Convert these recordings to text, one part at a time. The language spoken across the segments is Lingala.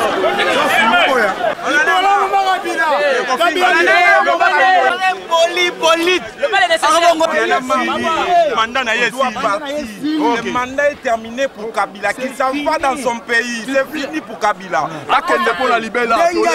Le mandat est terminé pour Kabila, qui s'en va dans son pays. C'est fini pour Kabila. Pour la libérer.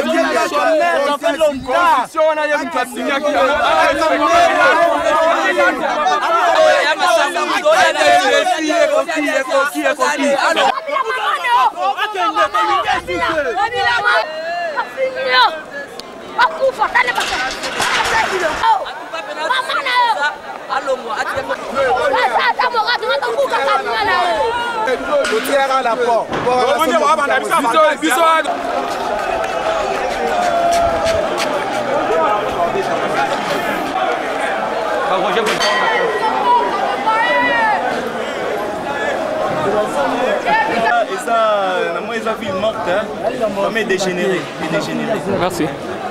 Et ça, moi, ils ont vu une morte, mais dégénéré. Merci.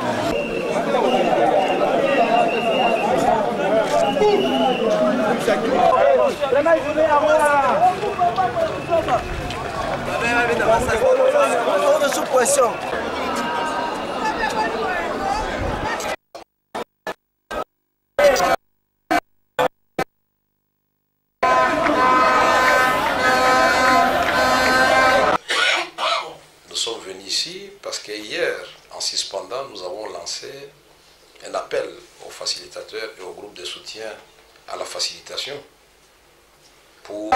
Nous sommes venus ici parce que hier, en suspendant, nous avons lancé un appel aux facilitateurs et aux groupes de soutien à la facilitation pour...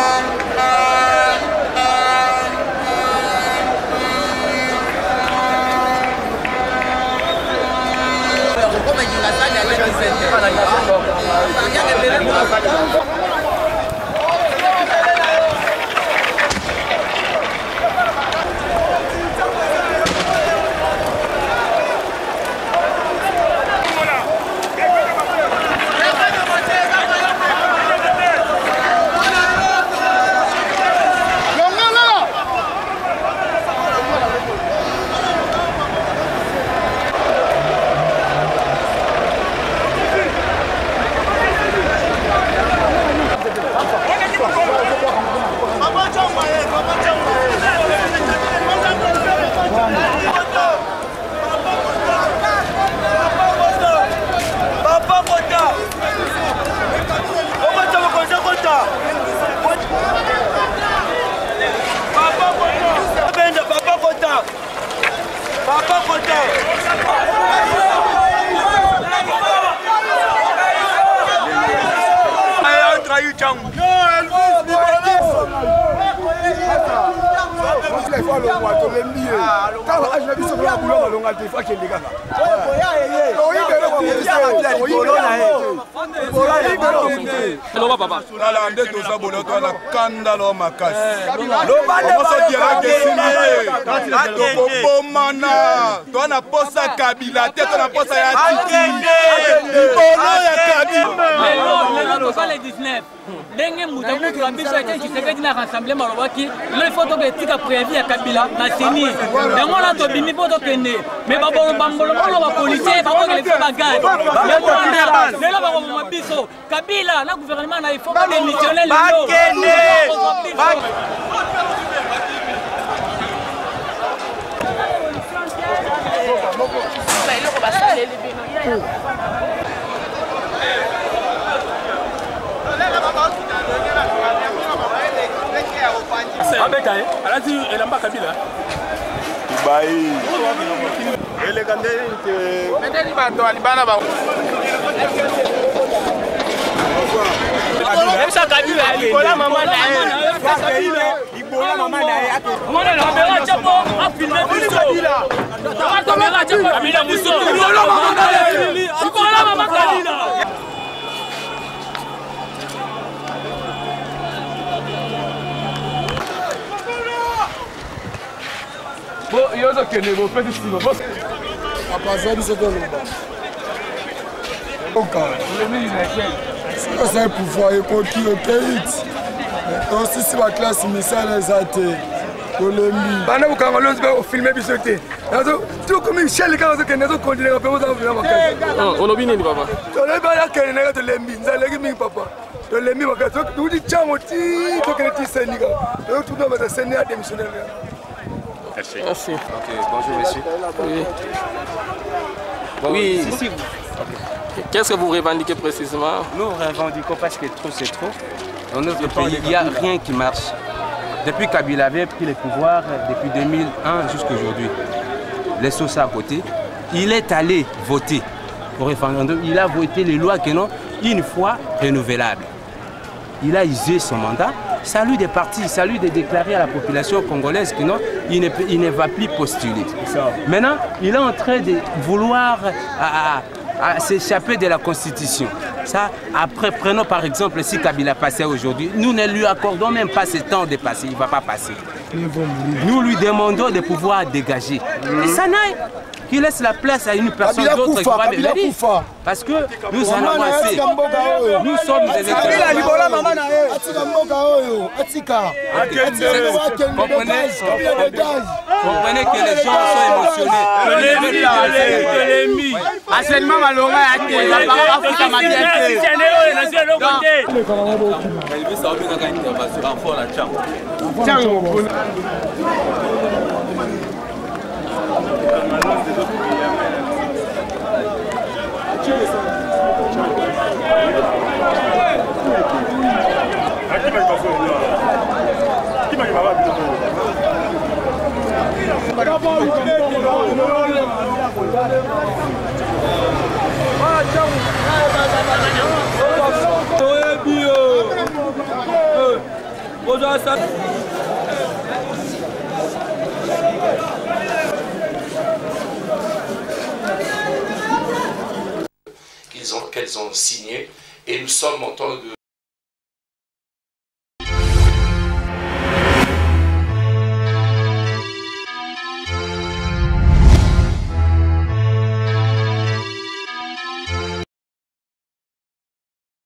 Kabila, le gouvernement il faut pas démissionner c'est un pouvoir écoquille au pays. Aussi, c'est la classe initiale des athées. Bana ukanga lonzi ba filmer bisote. Nazo tu comme Michel quand que nazo continuer à faire ça vraiment. On obi nini papa? To le ba ya kene na to lembi, nzaleki mi papa. To lembi makato tu di chango ti to kene ti senika. To tu do ba senia démissionnaire. Merci. Merci. Ok, bonjour monsieur. Oui. Bon, Oui. si, Qu'est-ce que vous revendiquez précisément? nous revendiquons parce que trop c'est trop. Dans notre pays, il n'y a rien qui marche. Depuis Kabila avait pris le pouvoir, depuis 2001 jusqu'à aujourd'hui, les sauces à côté, il est allé voter pour référendum. Il a voté les lois qui non une fois renouvelables. Il a usé son mandat. C'est à lui de partir, c'est à lui de déclarer à la population congolaise que non, il ne va plus postuler. Maintenant, il est en train de vouloir s'échapper de la Constitution. Ça, après, prenons par exemple si Kabila passait aujourd'hui, nous ne lui accordons même pas ce temps de passer, il ne va pas passer. Nous lui demandons de pouvoir dégager. Et ça n'aille, qu'il laisse la place à une personne d'autre qui va venir. Parce que nous en avons assez. Nous sommes des électeurs. Comprenez que les gens sont émotionnés. Enseignement malonga qu'elles ont signé, et nous sommes en train de